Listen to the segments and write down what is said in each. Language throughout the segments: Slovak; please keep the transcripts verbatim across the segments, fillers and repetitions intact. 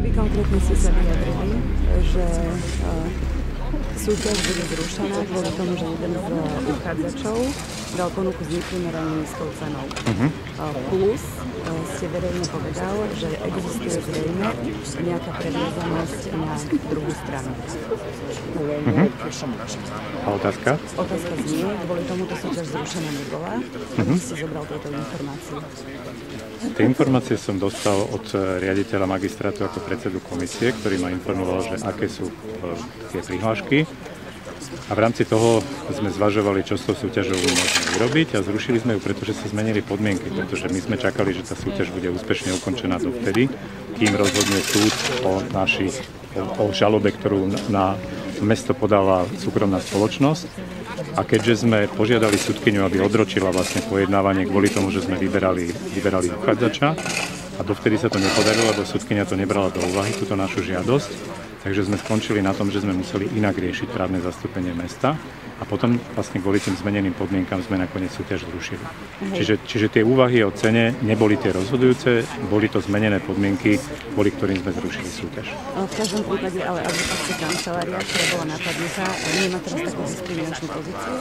Vy konkrétne ste sa vyjadrili, že uh, súťaž bude zrušená kvôli tomu, že jeden z uchádzačov dal ponuku s neprimerane nízkou cenou. Uh-huh. uh, plus uh, ste verejne povedal, že existuje zrejme nejaká previazanosť na druhú stranu. Uh-huh. A otázka? Otázka znie, kvôli tomuto súťaž zrušená nebola. Uh-huh. Ako ste zobral tieto informácie? Tie informácie som dostal od riaditeľa magistrátu ako predsedu komisie, ktorý ma informoval, že aké sú tie prihlášky. A v rámci toho sme zvažovali, čo s tou súťažou môžeme urobiť a zrušili sme ju, pretože sa zmenili podmienky, pretože my sme čakali, že tá súťaž bude úspešne ukončená dovtedy, kým rozhodne súd o, našich, o, o žalobe, ktorú na mesto podáva súkromná spoločnosť. A keďže sme požiadali sudkyňu, aby odročila vlastne pojednávanie kvôli tomu, že sme vyberali, vyberali uchádzača a dovtedy sa to nepodarilo, lebo sudkyňa to nebrala do úvahy, túto našu žiadosť, takže sme skončili na tom, že sme museli inak riešiť právne zastúpenie mesta a potom vlastne kvôli tým zmeneným podmienkam sme nakoniec súťaž zrušili. Čiže, čiže tie úvahy o cene neboli tie rozhodujúce, boli to zmenené podmienky, kvôli ktorým sme zrušili súťaž. V každom prípade ale advokátska kancelária, ktorá bola napadnutá, nemá teraz takú diskriminačnú pozíciu?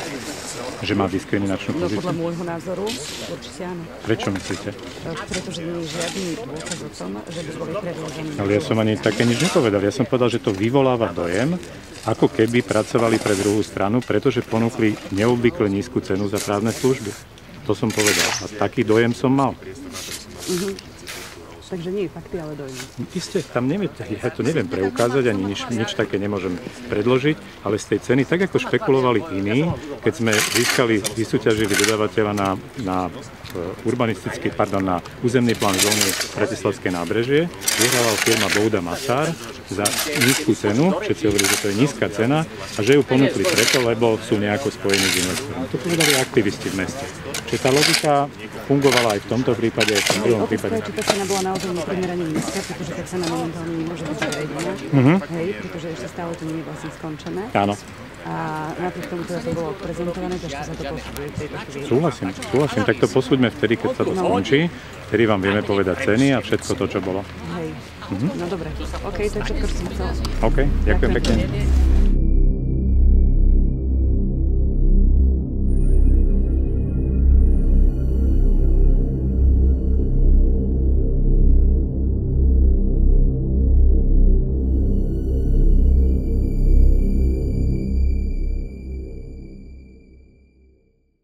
Že má diskriminačnú pozíciu? No podľa môjho názoru určite áno. Prečo myslíte? Pretože nie je žiadny dôkaz o tom, že by boli previazaní. Ale ja som ani také nič nepovedal. Ja som povedal, že to vyvoláva dojem, ako keby pracovali pre druhú stranu, pretože ponúkli neobvykle nízku cenu za právne služby. To som povedal. A taký dojem som mal. Uh-huh. Takže nie je fakty, ale dojem. Isté, tam neviem, ja to neviem preukázať, ani nič, nič také nemôžem predložiť, ale z tej ceny, tak ako špekulovali iní, keď sme získali, vysúťažili dodávateľa na, na urbanistický, pardon, na územný plán zóny Bratislavské nábrežie, vyhrával firma Bouda Masár za nízku cenu, všetci hovorili, že to je nízka cena a že ju ponúkli preto, lebo sú nejako spojení s investorom. To povedali aktivisti v meste. Čiže tá logika fungovala aj v tomto prípade, aj v tom druhom prípade. Či tá cena bola naozaj neprimerane nízka, pretože tá cena momentálne nemôže byť zverejnená, uh-huh. Hej, pretože ešte stále to nie je vlastne skončené. Áno. A napriek tomu teda to bolo prezentované, takže sa to posúduje v tejto chvíli. Súhlasím, súhlasím. Tak to posúďme vtedy, keď sa to skončí, vtedy vám vieme povedať ceny a všetko to, čo bolo. Hej, uh-huh. No dobre. OK, to je všetko, čo som chcela. OK, ďakujem pekne.